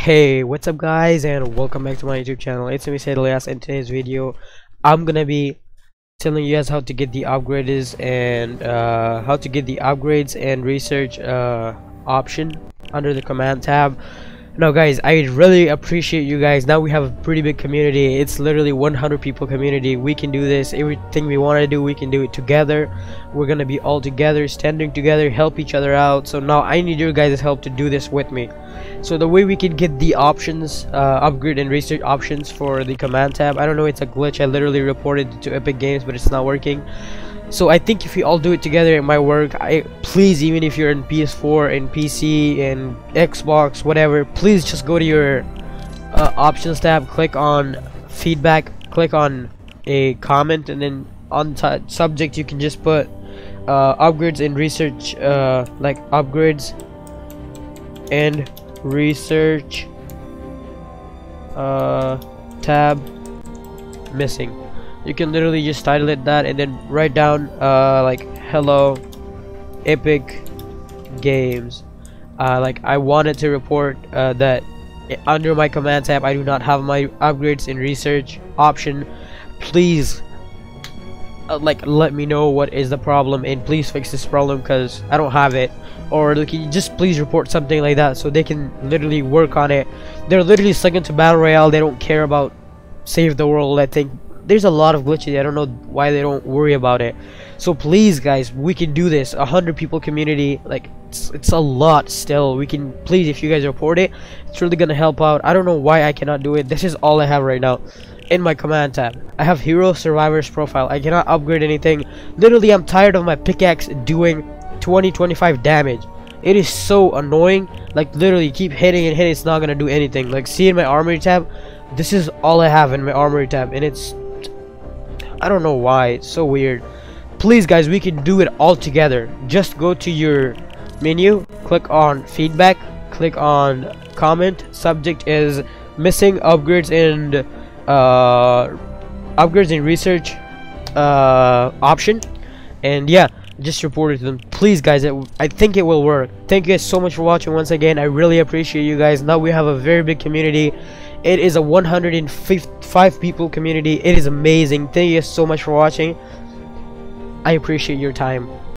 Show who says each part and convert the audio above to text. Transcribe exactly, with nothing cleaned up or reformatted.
Speaker 1: Hey, what's up guys, and welcome back to my YouTube channel. It's me, Said Elyas. In today's video I'm gonna be telling you guys how to get the upgrades and uh, how to get the upgrades and research uh, option under the command tab. Now guys, I really appreciate you guys. Now we have a pretty big community. It's literally one hundred people community. We can do this. Everything we want to do, we can do it together. We're gonna be all together, standing together, help each other out. So now I need your guys' help to do this with me. So the way we can get the options, uh, upgrade and research options for the command tab, I don't know, it's a glitch. I literally reported it to Epic Games, but it's not working. So I think if we all do it together, it might work. I please, even if you're in P S four and P C and Xbox, whatever, please just go to your uh, options tab, click on feedback, click on a comment, and then on subject you can just put uh, upgrades and research, uh, like upgrades and research uh, tab missing. You can literally just title it that and then write down uh, like hello Epic Games. Uh, like I wanted to report uh, that under my command tab I do not have my upgrades in research option. Please uh, like let me know what is the problem and please fix this problem because I don't have it. Or like, just please report something like that so they can literally work on it. They're literally stuck into battle royale. They don't care about save the world. I think there's a lot of glitches. I don't know why they don't worry about it. So please guys, we can do this. A hundred people community, like it's, it's a lot still. We can, please, if you guys report it, it's really gonna help out. I don't know why I cannot do it. This is all I have right now in my command tab. I have hero survivors profile. I cannot upgrade anything. Literally I'm tired of my pickaxe doing twenty twenty-five damage. It is so annoying. Like literally keep hitting and hitting, it's not gonna do anything. Like see in my armory tab, this is all I have in my armory tab, and it's, I don't know why, it's so weird. Please guys, we can do it all together. Just go to your menu, click on feedback, click on comment, subject is missing upgrades and uh upgrades and research uh option, and yeah, just report it to them. Please guys, it, I think it will work. Thank you guys so much for watching once again. I really appreciate you guys. Now we have a very big community. It is a one hundred fifty-five people community. It is amazing. Thank you guys so much for watching. I appreciate your time.